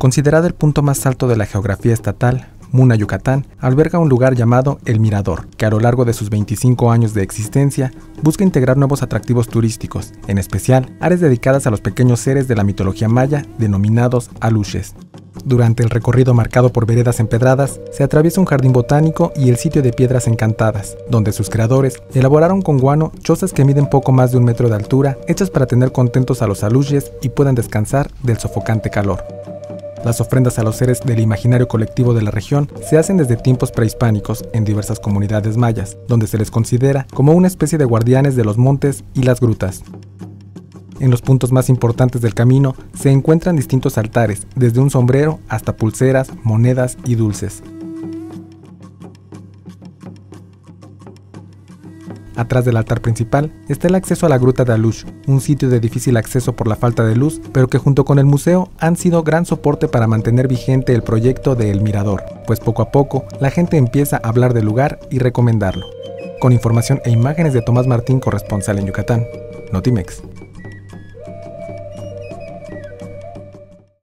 Considerada el punto más alto de la geografía estatal, Muna, Yucatán, alberga un lugar llamado El Mirador, que a lo largo de sus 25 años de existencia busca integrar nuevos atractivos turísticos, en especial áreas dedicadas a los pequeños seres de la mitología maya denominados aluches. Durante el recorrido marcado por veredas empedradas, se atraviesa un jardín botánico y el sitio de Piedras Encantadas, donde sus creadores elaboraron con guano chozas que miden poco más de 1 metro de altura, hechas para tener contentos a los aluches y puedan descansar del sofocante calor. Las ofrendas a los seres del imaginario colectivo de la región se hacen desde tiempos prehispánicos en diversas comunidades mayas, donde se les considera como una especie de guardianes de los montes y las grutas. En los puntos más importantes del camino se encuentran distintos altares, desde un sombrero hasta pulseras, monedas y dulces. Atrás del altar principal está el acceso a la Gruta de Aluche, un sitio de difícil acceso por la falta de luz, pero que junto con el museo han sido gran soporte para mantener vigente el proyecto de El Mirador, pues poco a poco la gente empieza a hablar del lugar y recomendarlo. Con información e imágenes de Tomás Martín, corresponsal en Yucatán, Notimex.